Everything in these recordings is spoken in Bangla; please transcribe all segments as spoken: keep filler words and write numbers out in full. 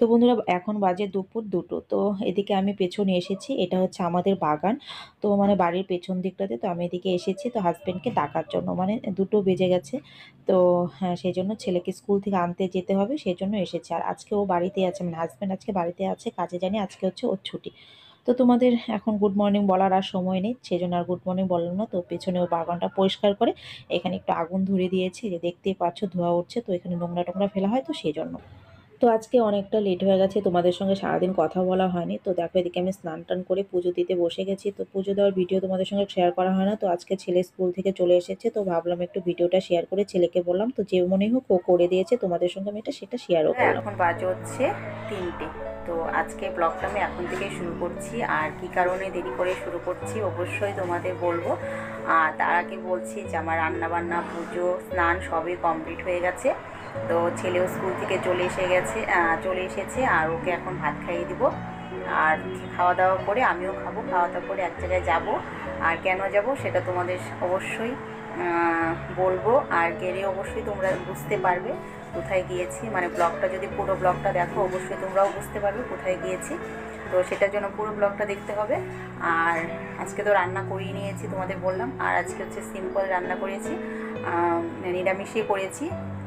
তো বন্ধুরা এখন বাজে দুপুর দুটো। তো এদিকে আমি পেছনে এসেছি। এটা হচ্ছে আমাদের বাগান। তো মানে বাড়ির পেছন দিকটাতে। তো আমি এদিকে এসেছি তো হাসব্যান্ডকে ডাকার জন্য। মানে দুটো বেজে গেছে। তো হ্যাঁ, সেজন্য ছেলেকে স্কুল থেকে আনতে যেতে হবে সেজন্য এসেছি। আর আজকে ও বাড়িতেই আছে, মানে হাসব্যান্ড আজকে বাড়িতে আছে, কাজে জানি আজকে হচ্ছে ওর ছুটি। তো তোমাদের এখন গুড মর্নিং বলার আর সময় নেই, সেজন্য আর গুড মর্নিং বললাম না। তো পেছনে ও বাগানটা পরিষ্কার করে এখানে একটু আগুন ধরিয়ে দিয়েছে, যে দেখতেই পাচ্ছ ধোঁয়া উঠছে। তো এখানে নোংরা টোংরা ফেলা হয় তো সেই জন্য। তো আজকে অনেকটা লেট হয়ে গেছে, তোমাদের সঙ্গে সারাদিন কথা বলা হয়নি। তো দেখো এদিকে আমি স্নান টান করে পুজো দিতে বসে গেছি। তো পুজো দেওয়ার ভিডিও তোমাদের সঙ্গে শেয়ার করা হয় না। তো আজকে ছেলে স্কুল থেকে চলে এসেছে, তো ভাবলাম একটু ভিডিওটা শেয়ার করে ছেলেকে বললাম। তো যে মনেই হোক ও করে দিয়েছে, তোমাদের সঙ্গে আমি এটা সেটা শেয়ারও করলাম। এখন বাজে হচ্ছে তিনটে। তো আজকে ব্লগটা আমি এখন থেকেই শুরু করছি, আর কি কারণে দেরি করে শুরু করছি অবশ্যই তোমাদের বলবো। আর তার আগে বলছি যে আমার রান্নাবান্না, পুজো, স্নান সবই কমপ্লিট হয়ে গেছে। তো ছেলেও স্কুল থেকে চলে এসে গেছে, চলে এসেছে, আর ওকে এখন ভাত খাইয়ে দিব। আর খাওয়া দাওয়া করে আমিও খাবো, খাওয়া দাওয়া করে এক জায়গায় যাব। আর কেন যাব সেটা তোমাদের অবশ্যই বলবো, আর গেলে অবশ্যই তোমরা বুঝতে পারবে কোথায় গিয়েছি। মানে ব্লগটা যদি পুরো ব্লগটা দেখো অবশ্যই তোমরাও বুঝতে পারবে কোথায় গিয়েছি। তো সেটার জন্য পুরো ব্লগটা দেখতে হবে। আর আজকে তো রান্না করিয়ে নিয়েছি তোমাদের বললাম, আর আজকে হচ্ছে সিম্পল রান্না করেছি, নিরামিষই করেছি।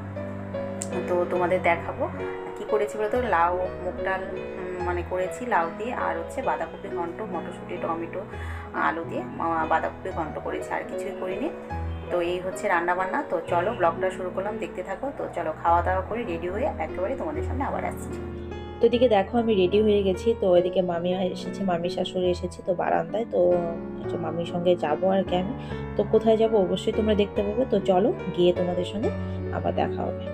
তো তোমাদের দেখাবো কি করেছি বলতো। লাউ মুগ ডাল মানে করেছি লাউ দিয়ে, আর হচ্ছে বাঁধাকপি ঘন্ট, মটরশুঁটি, টমেটো, আলু দিয়ে বাঁধাকপি ঘন্ট করেছি, আর কিছুই করিনি। তো এই হচ্ছে রান্নাবান্না। তো চলো ব্লগটা শুরু করলাম, দেখতে থাকো। তো চলো খাওয়া দাওয়া করে রেডি হয়ে একেবারে তোমাদের সামনে আবার আসছি। তো এদিকে দেখো আমি রেডি হয়ে গেছি। তো এদিকে মামি এসেছে, মামি শাশুড়ি এসেছে তো বারান্দায়। তো মামির সঙ্গে যাবো আর কি আমি। তো কোথায় যাব অবশ্যই তোমরা দেখতে পাবে। তো চলো গিয়ে তোমাদের সঙ্গে আবার দেখা হবে।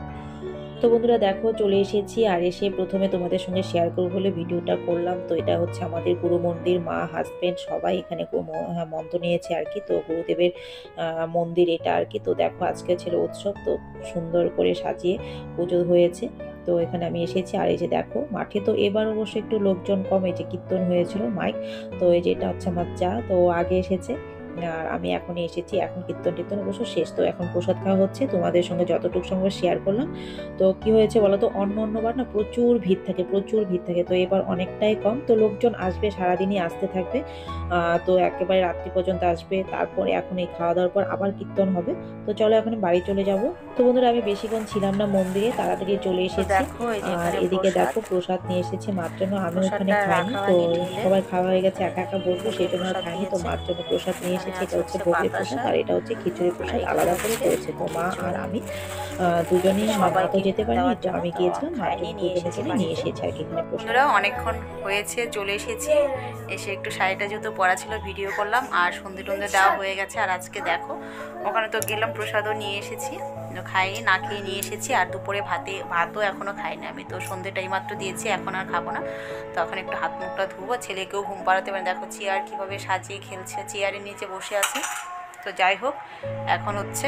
তো বন্ধুরা দেখো চলে এসেছি, আর এসে প্রথমে তোমাদের সঙ্গে শেয়ার করবো বলে ভিডিওটা করলাম। তো এটা হচ্ছে আমাদের গুরু মন্দির, মা হাজবেন্ড সবাই এখানে মন্ত্র নিয়েছে আর কি। তো গুরুদেবের মন্দির এটা আর কি। তো দেখো আজকে ছিল উৎসব, তো সুন্দর করে সাজিয়ে পুজো হয়েছে। তো এখানে আমি এসেছি, আর এই যে দেখো মাঠে তো এবার অবশ্য একটু লোকজন কম, এই যে কীর্তন হয়েছিল মাইক। তো এই যে এটা হচ্ছে আমার যা, তো আগে এসেছে আর আমি এখনই এসেছি। এখন কীর্তন টীর্তন অবশ্য শেষ। তো এখন প্রসাদ খাওয়া হচ্ছে, তোমাদের সঙ্গে যতটুকু সঙ্গে শেয়ার করলাম। তো কি হয়েছে বলতো, অন্য অন্যবার না প্রচুর ভিড় থাকে, প্রচুর ভিড় থাকে। তো এবার অনেকটাই কম। তো লোকজন আসবে, সারাদিনই আসতে থাকবে। তো একেবারে রাত্রি পর্যন্ত আসবে। তারপরে এখন এই খাওয়া দাওয়ার পর আবার কীর্তন হবে। তো চলো এখন বাড়ি চলে যাব। তো বন্ধুরা আমি বেশিক্ষণ ছিলাম না মন্দিরে, তাড়াতাড়ি চলে এসেছি। আর এদিকে দেখো প্রসাদ নিয়ে এসেছি মার জন্য, আমি ওখানে খাইনি। তো সবাই খাওয়া হয়ে গেছে, একা একা বসবো সেই জন্য আর খাইনি। তো মার জন্য প্রসাদ নিয়ে এসেছি। এটা হচ্ছে ভোগের প্রসাদ, আর এটা হচ্ছে খিচুড়ি প্রসাদ আলাদা করে করেছে। তো মা আর আমি দুজনেই, মা তো যেতে পারিনি, তো আমি গিয়েছিলাম, মার জন্য দুজনে জন্য নিয়ে এসেছি আর কি এখানে প্রসাদ। অনেকক্ষণ হয়েছে চলে এসেছি, এসে একটু শাড়িটা যেহেতু পরা ছিল ভিডিও করলাম, আর সন্ধে টন্ধে দেওয়া হয়ে গেছে। আর আজকে দেখো ওখানে তো গেলাম, প্রসাদও নিয়ে এসেছি, খাইনি, না খেয়ে নিয়ে এসেছি। আর দুপুরে ভাতে ভাতও এখনও খাইনি আমি, তো সন্ধেটাই মাত্র দিয়েছি, এখন আর খাবো না। তো এখন একটু হাত মুখটা ধুবো, ছেলেকেও ঘুম পাড়াতে পারে। দেখো চেয়ার কীভাবে সাজিয়ে খেলছে, চেয়ারের নিচে বসে আছে। তো যাই হোক এখন হচ্ছে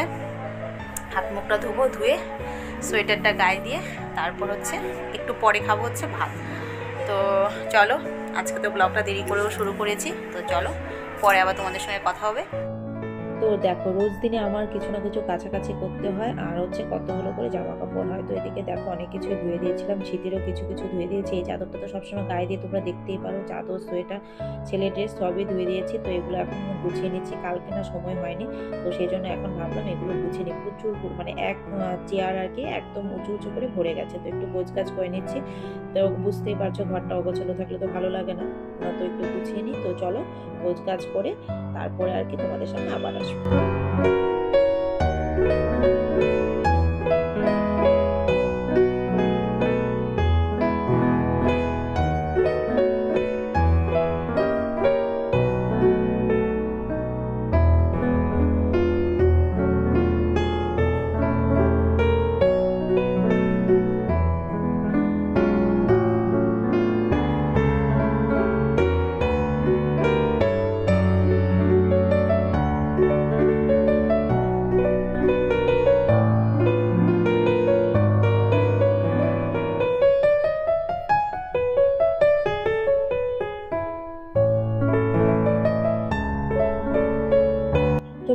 হাত মুখটা ধুবো, ধুয়ে সোয়েটারটা গায়ে দিয়ে তারপর হচ্ছে একটু পরে খাবো হচ্ছে ভাত। তো চলো আজকে তো ব্লগটা দেরি করেও শুরু করেছি। তো চলো পরে আবার তোমাদের সঙ্গে কথা হবে। তো দেখো রোজ দিনে আমার কিছু না কিছু কাছাকাছি করতে হয়, আর হচ্ছে কতগুলো করে জামা কাপড় হয়। তো এদিকে দেখো অনেক কিছু ধুয়ে দিয়েছিলাম, শীতেরও কিছু কিছু ধুয়ে দিয়েছি। এই চাদরটা তো সবসময় গায়ে দিয়ে তোমরা দেখতেই পারো, চাদর, সোয়েটার, ছেলে ড্রেস সবই ধুয়ে দিয়েছি। তো এগুলো এখন গুছিয়ে নিচ্ছি, কালকে না সময় হয়নি। তো সেই জন্য এখন ভাবলাম এগুলো গুছিয়ে নিই। প্রচুর মানে এক চেয়ার আর কি একদম উঁচু উঁচু করে ভরে গেছে। তো একটু গোছ গাছ করে নিচ্ছি। তো বুঝতেই পারছো ঘরটা অগোছালো থাকলে তো ভালো লাগে না, তো একটু গুছিয়ে নিই। তো চলো গোছ গাছ করে তারপরে আর কি তোমাদের সামনে আবার আসবো।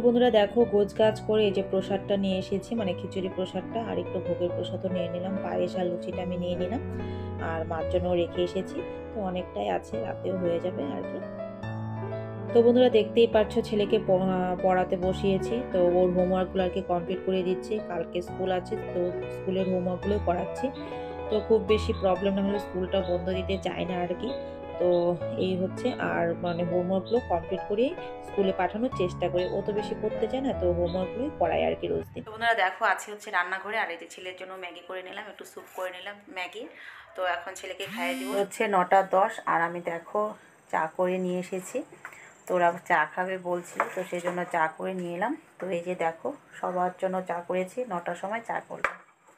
বন্ধুরা দেখো গোছগাছ করে এই যে প্রসাদটা নিয়ে এসেছি, মানে খিচুড়ি প্রসাদটা, আর একটু ভোগের প্রসাদও নিয়ে নিলাম, পায়েস আর লুচিটা আমি নিয়ে নিলাম, আর মার জন্য রেখে এসেছি। তো অনেকটাই আছে, রাতেও হয়ে যাবে আর কি। তো বন্ধুরা দেখতেই পাচ্ছ ছেলেকে পড়াতে বসিয়েছি, তো ওর হোমওয়ার্কগুলো আর কি কমপ্লিট করে দিচ্ছি। কালকে স্কুল আছে, তো স্কুলের হোমওয়ার্কগুলো করাচ্ছি। তো খুব বেশি প্রবলেম না হলে স্কুলটা বন্ধ দিতে চায় না আর কি। তো এই হচ্ছে, আর মানে হোমওয়ার্কগুলো কমপ্লিট করে স্কুলে পাঠানোর চেষ্টা করি। ও তো বেশি পড়তে চায় না, তো হোমওয়ার্কগুলোই করাই আর কি রোজ দিন। তো বন্ধুরা দেখো আছে হচ্ছে রান্নাঘরে, আর এই যে ছেলের জন্য ম্যাগি করে নিলাম, একটু স্যুপ করে নিলাম ম্যাগি। তো এখন ছেলেকে খাইয়ে দিব। হচ্ছে নটা দশ, আর আমি দেখো চা করে নিয়ে এসেছি। তো ওরা চা খাবে বলছিল, তো সেই জন্য চা করে নিয়ে এলাম। তো এই যে দেখো সবার জন্য চা করেছি, নটার সময় চা করলাম।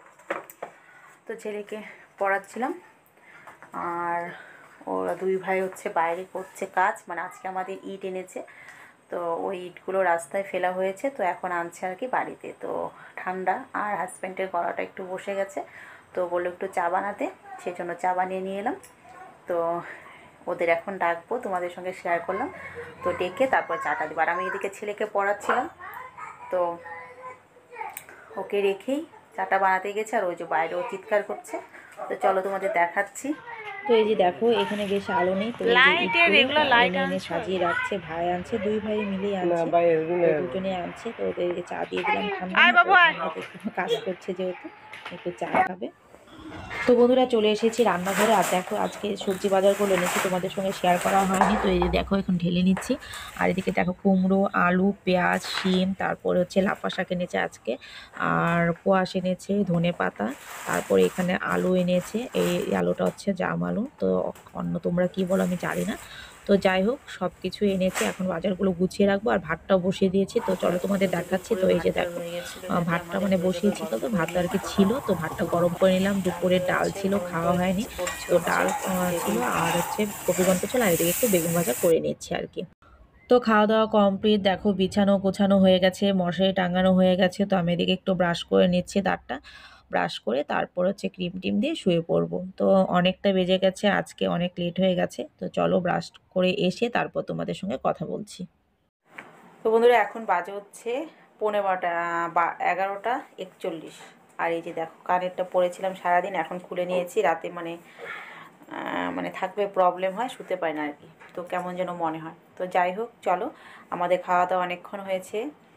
তো ছেলেকে পড়াচ্ছিলাম, আর ওরা দুই ভাই হচ্ছে বাইরে করছে কাজ, মানে আজকে আমাদের ইট এনেছে, তো ওই ইটগুলো রাস্তায় ফেলা হয়েছে, তো এখন আনছে আর কি বাড়িতে। তো ঠান্ডা, আর হাজব্যান্ডের গলাটা একটু বসে গেছে, তো বললো একটু চা বানাতে, সেই জন্য চা বানিয়ে নিয়ে এলাম। তো ওদের এখন ডাকবো, তোমাদের সঙ্গে শেয়ার করলাম। তো ডেকে তারপর চাটা দেবো, আর আমি এদিকে ছেলেকে পড়াচ্ছিলাম, তো ওকে রেখেই চাটা বানাতে গেছে, আর ওই যে বাইরে ও চিৎকার করছে। তো চলো তোমাদের দেখাচ্ছি। তো এই যে দেখো এখানে বেশ আলো নেই, তো লাইট এনে সাজিয়ে রাখছে, ভাই আনছে, দুই ভাই মিলেই আনছে, দুজনে আনছে। তো ওদেরকে চা দিয়ে দিলাম, ঠান্ডা কাজ করছে যেহেতু একটু চা খাবে। তো বন্ধুরা চলে এসেছি রান্নাঘরে, আর দেখো আজকে সবজি বাজারগুলো এনেছি, তোমাদের সঙ্গে শেয়ার করা হয়নি। তো এই যে দেখো এখন ঢেলে নিচ্ছি, আর এদিকে দেখো কুমড়ো, আলু, পেঁয়াজ, শিম, তারপরে হচ্ছে লাফা শাক এনেছে আজকে, আর কোয়াশ এনেছে, ধনে পাতা, তারপরে এখানে আলু এনেছে, এই আলুটা হচ্ছে জাম আলু, তো অন্য তোমরা কি বলো আমি জানি না। তো যাই হোক সব কিছু এনেছে, এখন বাজারগুলো গুছিয়ে রাখবো, আর ভাতটাও বসিয়ে দিয়েছি। তো চলো তোমাদের দেখাচ্ছি। তো এই যে দেখো ভাতটা মানে বসিয়েছিল, তো ভাতটা আর কি ছিল, তো ভাতটা গরম করে নিলাম। দুপুরের ডাল ছিল, খাওয়া হয়নি, তো ডাল ছিল, আর হচ্ছে কপি ঘন্ট ছিল, আর এদিকে একটু বেগুন ভাজা করে নিচ্ছি আর কি। তো খাওয়া দাওয়া কমপ্লিট, দেখো বিছানো গোছানো হয়ে গেছে, মশারি টাঙানো হয়ে গেছে। তো আমি এদিকে একটু ব্রাশ করে নিচ্ছি, দাঁতটা ব্রাশ করে তারপর হচ্ছে ক্রিম টিম দিয়ে শুয়ে পড়বো। তো অনেকটা বেজে গেছে, আজকে অনেক লেট হয়ে গেছে। তো চলো ব্রাশ করে এসে তারপর তোমাদের সঙ্গে কথা বলছি। তো বন্ধুরা এখন বাজে হচ্ছে পৌনে বারোটা, বা এগারোটা একচল্লিশ। আর এই যে দেখো কানেরটা পরেছিলাম সারাদিন, এখন খুলে নিয়েছি। রাতে মানে মানে থাকবে প্রবলেম হয়, শুতে পারি না আর কি, তো কেমন যেন মনে হয়। তো যাই হোক চলো, আমাদের খাওয়া দাওয়া অনেকক্ষণ হয়েছে,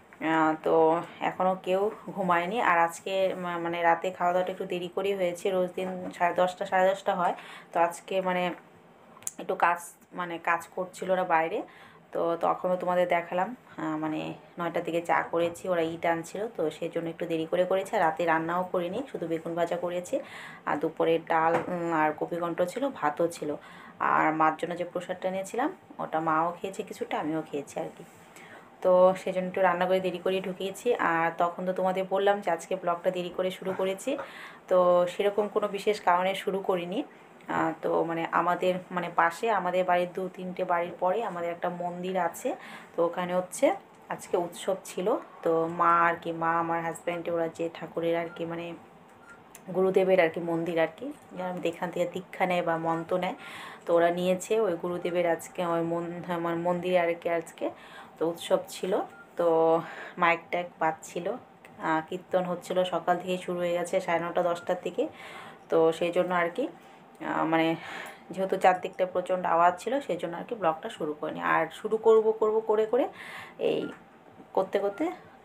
তো এখনও কেউ ঘুমায়নি। আর আজকে মানে রাতে খাওয়া দাওয়াটা একটু দেরি করেই হয়েছে, রোজ দিন সাড়ে দশটা সাড়ে দশটা হয়। তো আজকে মানে একটু কাজ মানে কাজ করছিল ওরা বাইরে, তো তখনও তোমাদের দেখালাম, মানে নয়টার দিকে চা করেছি, ওরা ইট আনছিল, তো সেই জন্য একটু দেরি করে করেছে। আর রাতে রান্নাও করিনি, শুধু বেগুন ভাজা করেছি, আর দুপুরে ডাল আর কপি ঘন্ট ছিল, ভাতও ছিল। আর মার জন্য যে প্রসাদটা নিয়েছিলাম ওটা মাও খেয়েছে কিছুটা, আমিও খেয়েছি আর কি। তো সেই জন্য একটু রান্না করে দেরি করে ঢুকিয়েছি। আর তখন তো তোমাদের বললাম যে আজকে ব্লগটা দেরি করে শুরু করেছি, তো সেরকম কোনো বিশেষ কারণে শুরু করিনি। তো মানে আমাদের মানে পাশে আমাদের বাড়ির দু তিনটে বাড়ির পরে আমাদের একটা মন্দির আছে, তো ওখানে হচ্ছে আজকে উৎসব ছিল। তো মা আর কি, মা আমার হাজব্যান্ডে ওরা যে ঠাকুরের আর কি মানে গুরুদেবের আর কি মন্দির আর কি, যারা এখান থেকে দীক্ষা নেয় বা মন্ত্র নেয়, তো ওরা নিয়েছে ওই গুরুদেবের আজকে ওই আমার মন্দিরে আর কি আজকে তো উৎসব ছিল। তো মাইক ট্যাক বাজছিল, কীর্তন হচ্ছিল, সকাল থেকে শুরু হয়ে গেছে সাড়ে নটা দশটার দিকে। তো সেই জন্য আর কি মানে যেহেতু চারদিকটা প্রচণ্ড আওয়াজ ছিল, সেই জন্য আর কি ব্লগটা শুরু করিনি। আর শুরু করব করব করে করে এই করতে করতে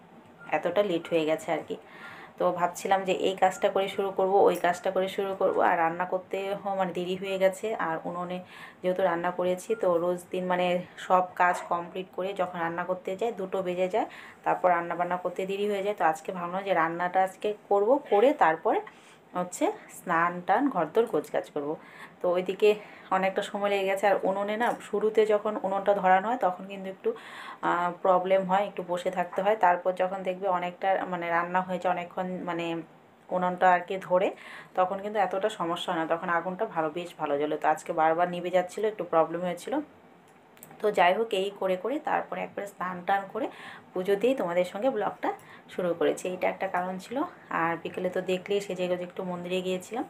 এতটা লেট হয়ে গেছে আর কি। তো ভাবছিলাম যে এই কাজটা করে শুরু করব, ওই কাজটা করে শুরু করব, আর রান্না করতে মানে দেরি হয়ে গেছে। আর উনুনে যেহেতু রান্না করেছি, তো রোজ দিন মানে সব কাজ কমপ্লিট করে যখন রান্না করতে যাই দুটো বেজে যায়, তারপর রান্না বান্না করতে দেরি হয়ে যায়। তো আজকে ভাবলাম যে রান্নাটা আজকে করব, করে তারপরে হচ্ছে স্নান টান ঘরদোর গোছগাছ করব। তো ওইদিকে অনেকটা সময় লেগে গেছে। আর উনুনে না শুরুতে যখন উনুনটা ধরানো হয় তখন কিন্তু একটু প্রবলেম হয়, একটু বসে থাকতে হয়। তারপর যখন দেখবে অনেকটা মানে রান্না হয়েছে অনেকক্ষণ মানে উনুনটা আর কি ধরে, তখন কিন্তু এতটা সমস্যা হয় না, তখন আগুনটা ভালো বেশ ভালো জ্বলে। তো আজকে বারবার নিভে যাচ্ছিলো, একটু প্রবলেম হয়েছিল। তো যাই হোক এই করে করে তারপরে একবারে স্নান টান করে পুজো দিয়েই তোমাদের সঙ্গে ব্লগটা শুরু করেছি, এইটা একটা কারণ ছিল। আর বিকেলে তো দেখলেই সেজে গুজে একটু মন্দিরে গিয়েছিলাম,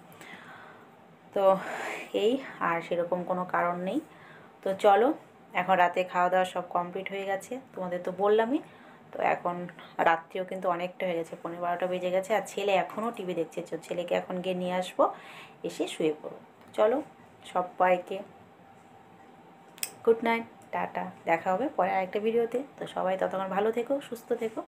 তো এই আর সেরকম কোনো কারণ নেই। তো চলো এখন রাতে খাওয়া দাওয়া সব কমপ্লিট হয়ে গেছে, তোমাদের তো বললামই। তো এখন রাত্রিও কিন্তু অনেকটা হয়ে গেছে, পনেরো বারোটা বেজে গেছে, আর ছেলে এখনও টিভি দেখছে। তো ছেলেকে এখন গিয়ে নিয়ে আসবো, এসে শুয়ে পড়ো। চলো সবাইকে গুড নাইট, টাটা, দেখা হবে পরে আরেকটা ভিডিওতে। তো সবাই ততক্ষণ ভালো থেকো, সুস্থ থেকো।